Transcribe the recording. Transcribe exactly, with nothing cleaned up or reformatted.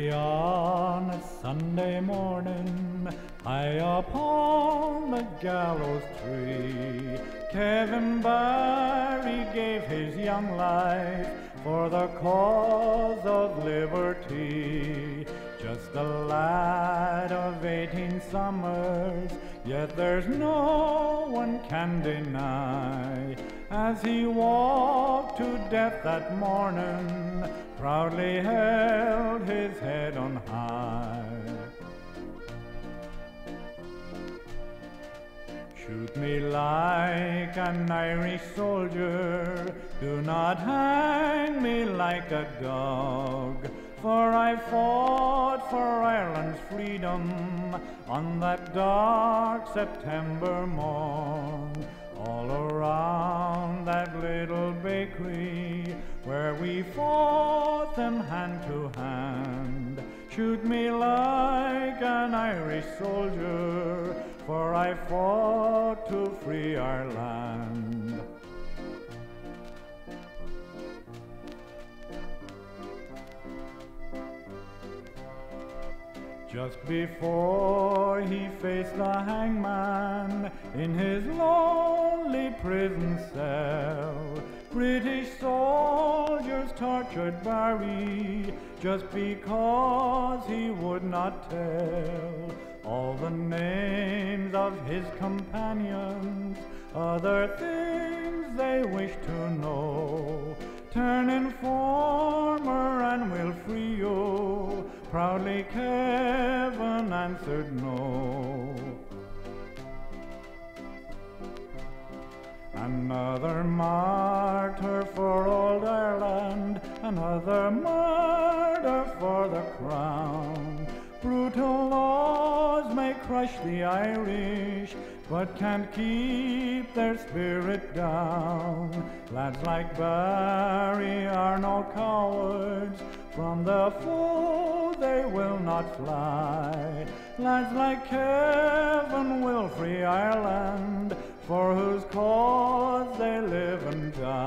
Early on a Sunday morning, high upon the gallows tree, Kevin Barry gave his young life for the cause of liberty. Just a lad of eighteen summers, yet there's no one can deny, as he walked to death that morning, proudly held his head on high. Shoot me like an Irish soldier, do not hang me like a dog, for I fought for Ireland's freedom on that dark September morn. All around that little bakery where we fought them hand to hand, shoot me like an Irish soldier, for I fought to free our land. Just before he faced the hangman in his lonely prison cell, British soldiers tortured Barry just because he would not tell all the names of his companions, other things they wish to know. Turn informer and we'll free you, proudly Kevin answered no. Another martyr for old Ireland, another martyr for the crown. Brutal laws may crush the Irish, but can't keep their spirit down. Lads like Barry are no cowards, from the foe they will not fly. Lads like Kevin will free Ireland, for whose cause they live and die.